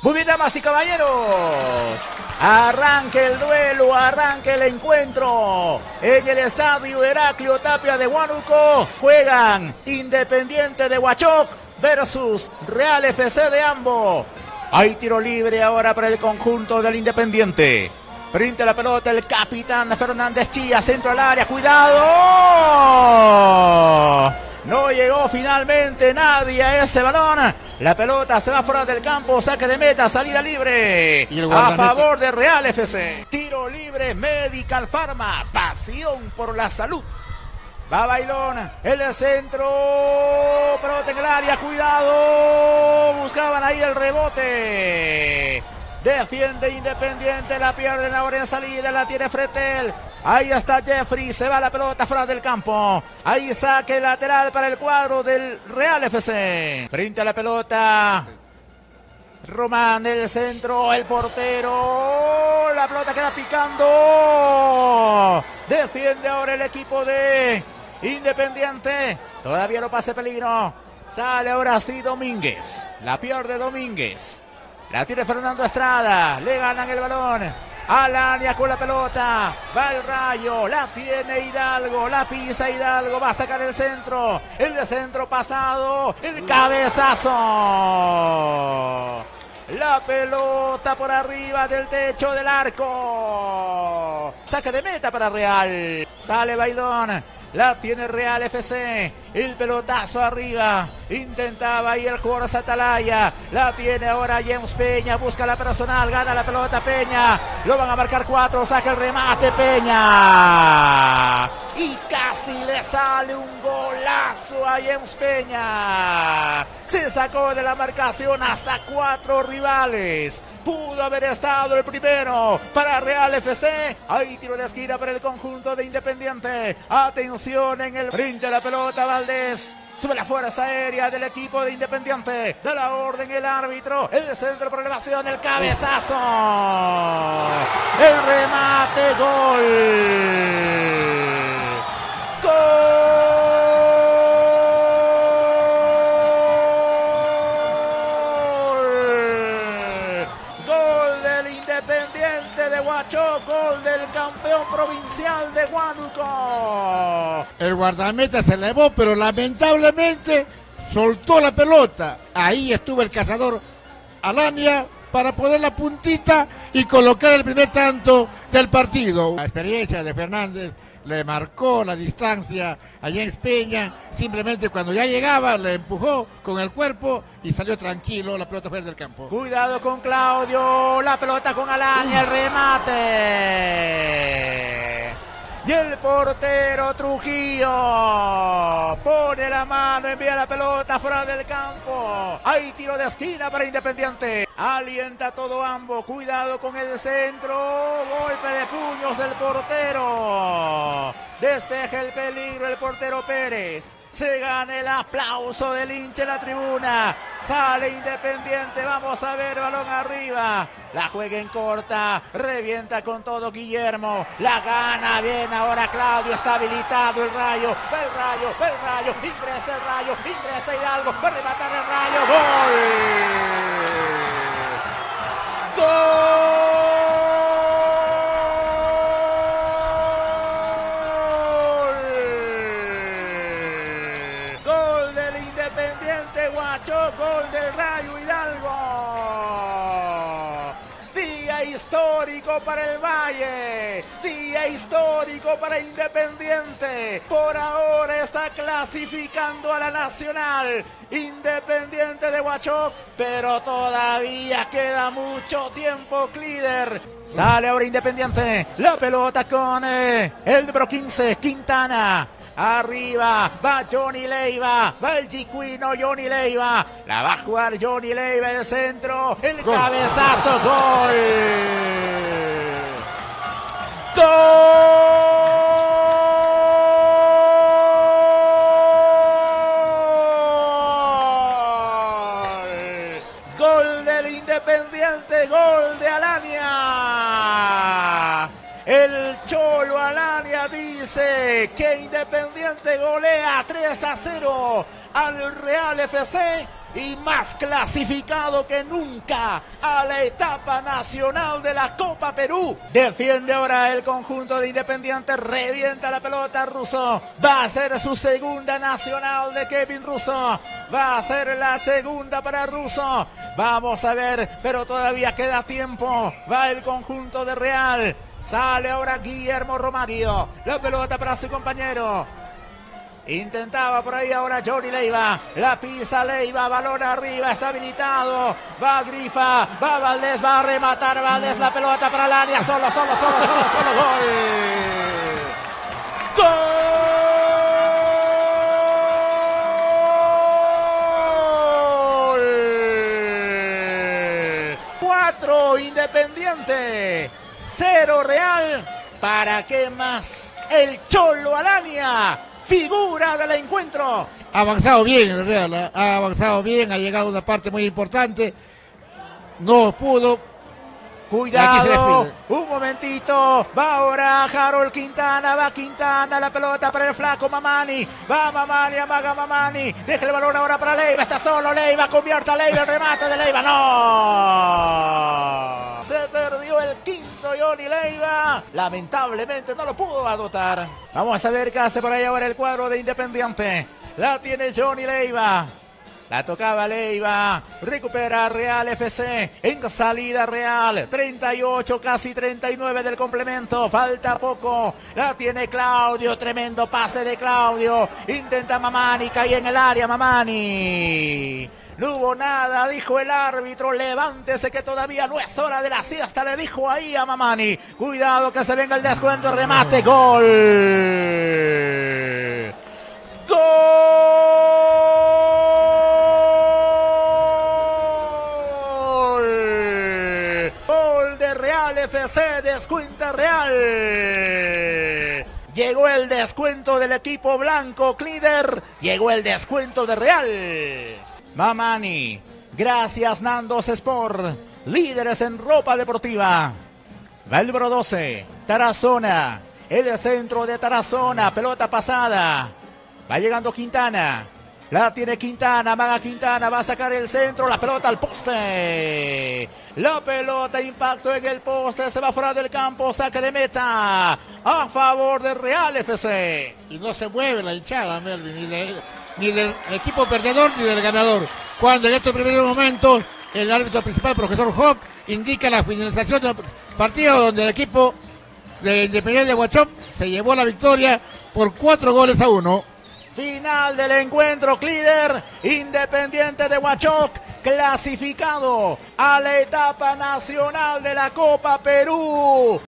Muy bien, damas y caballeros, arranque el duelo, arranque el encuentro en el estadio Heraclio Tapia de Huánuco. Juegan Independiente de Huachoc versus Real FC de Ambo. Hay tiro libre ahora para el conjunto del Independiente. Frente a la pelota el capitán Fernández Chía, centro al área, cuidado. No llegó finalmente nadie a ese balón. La pelota se va fuera del campo, saque de meta, salida libre a favor de Real FC. Tiro libre, Medical Pharma, pasión por la salud. Va Bailón, el centro, pelota en el área, cuidado. Buscaban ahí el rebote. Defiende Independiente, la pierden ahora en salida, la tiene Fretel. Ahí está Jeffrey, se va la pelota fuera del campo. Ahí saque lateral para el cuadro del Real FC. Frente a la pelota, Román, el centro, el portero. La pelota queda picando. Defiende ahora el equipo de Independiente. Todavía no pase peligro. Sale ahora sí Domínguez. La pierde Domínguez. La tiene Fernando Estrada, le ganan el balón. Alania con la pelota, va el Rayo, la tiene Hidalgo, la pisa Hidalgo, va a sacar el centro pasado, el cabezazo. La pelota por arriba del techo del arco. Saque de meta para Real. Sale Bailón. La tiene Real FC. El pelotazo arriba. Intentaba ahí el jugador Satalaya. La tiene ahora James Peña. Busca la personal. Gana la pelota Peña. Lo van a marcar 4. Saca el remate Peña. Y casi le sale un golazo a James Peña. Se sacó de la marcación hasta 4 rivales. Pudo haber estado el primero para Real FC. Hay tiro de esquina para el conjunto de Independiente. Atención en el frente a la pelota Valdés. Sube la fuerza aérea del equipo de Independiente. Da la orden el árbitro. El centro por elevación, el cabezazo. El remate, gol. Gol del Independiente de Huachoc, gol del campeón provincial de Huánuco. El guardameta se elevó, pero lamentablemente soltó la pelota. Ahí estuvo el cazador Alania para poner la puntita y colocar el primer tanto del partido. La experiencia de Fernández le marcó la distancia a James Peña. Simplemente cuando ya llegaba le empujó con el cuerpo y salió tranquilo la pelota fuera del campo. Cuidado con Claudio, la pelota con Alania, el remate. Y el portero Trujillo pone la mano, envía la pelota fuera del campo. Hay tiro de esquina para Independiente. Alienta todo Ambo. Cuidado con el centro. Golpe de puños del portero. Despeja el peligro el portero Pérez. Se gana el aplauso del hincha en la tribuna. Sale Independiente. Vamos a ver, balón arriba. La juega en corta. Revienta con todo Guillermo. La gana bien ahora Claudio. Está habilitado el Rayo. Va el Rayo. Va el Rayo. Ingresa el Rayo. Ingresa Hidalgo. Va a rematar el Rayo. ¡Gol! ¡Gol! Gol del Independiente Huachoc, gol del Rayo Hidalgo. Día histórico para el Valle, día histórico para Independiente. Por ahora está clasificando a la Nacional Independiente de Huachoc, pero todavía queda mucho tiempo, líder. Sale ahora Independiente, la pelota con el número 15, Quintana. Arriba va Johnny Leiva, va el chicuino Johnny Leiva, la va a jugar Johnny Leiva en el centro, el gol. Cabezazo, gol. ¡Gol! Gol del Independiente, gol de Alania. El Cholo Alania dice que Independiente golea 3-0 al Real FC y más clasificado que nunca a la etapa nacional de la Copa Perú. Defiende ahora el conjunto de Independiente, revienta la pelota Russo. Va a ser su segunda nacional de Kevin Russo. Va a ser la segunda para Russo. Vamos a ver, pero todavía queda tiempo. Va el conjunto de Real. Sale ahora Guillermo Romario. La pelota para su compañero. Intentaba por ahí ahora Johnny Leiva. La pisa Leiva, balón arriba, está habilitado. Va Grifa, va Valdés, va a rematar Valdés. La pelota para Lania. Solo. Gol. ¡Gol! 4 Independiente, 0 Real. ¿Para qué más? El Cholo Alania, figura del encuentro. Ha avanzado bien el Real, ha avanzado bien, ha llegado a una parte muy importante. No pudo. Cuidado, un momentito, va ahora Harold Quintana, va Quintana, la pelota para el flaco Mamani, va Mamani, amaga Mamani, deja el balón ahora para Leiva, está solo Leiva, convierte a Leiva, el remate de Leiva, no, se perdió el quinto Johnny Leiva, lamentablemente no lo pudo anotar. Vamos a ver qué hace por ahí ahora el cuadro de Independiente, la tiene Johnny Leiva. La tocaba Leiva, recupera Real FC, en salida Real, 38, casi 39 del complemento, falta poco, la tiene Claudio, tremendo pase de Claudio, intenta Mamani, cae en el área Mamani. No hubo nada, dijo el árbitro, levántese que todavía no es hora de la siesta, le dijo ahí a Mamani. Cuidado que se venga el descuento, el remate, gol. FC, descuenta Real. Llegó el descuento del equipo blanco, Clider. Llegó el descuento de Real. Mamani, gracias Nandos Sport, líderes en ropa deportiva. Va el número 12, Tarazona, el centro de Tarazona, pelota pasada. Va llegando Quintana. La tiene Quintana, Maga Quintana, va a sacar el centro, la pelota al poste. La pelota, impacto en el poste, se va fuera del campo, saque de meta a favor de Real FC. Y no se mueve la hinchada, Melvin, ni del equipo perdedor ni del ganador. Cuando en estos primeros momentos el árbitro principal, profesor Hop, indica la finalización del partido donde el equipo de Independiente de Huachop se llevó la victoria por 4-1. Final del encuentro, Clider. Independiente de Huachoc clasificado a la etapa nacional de la Copa Perú.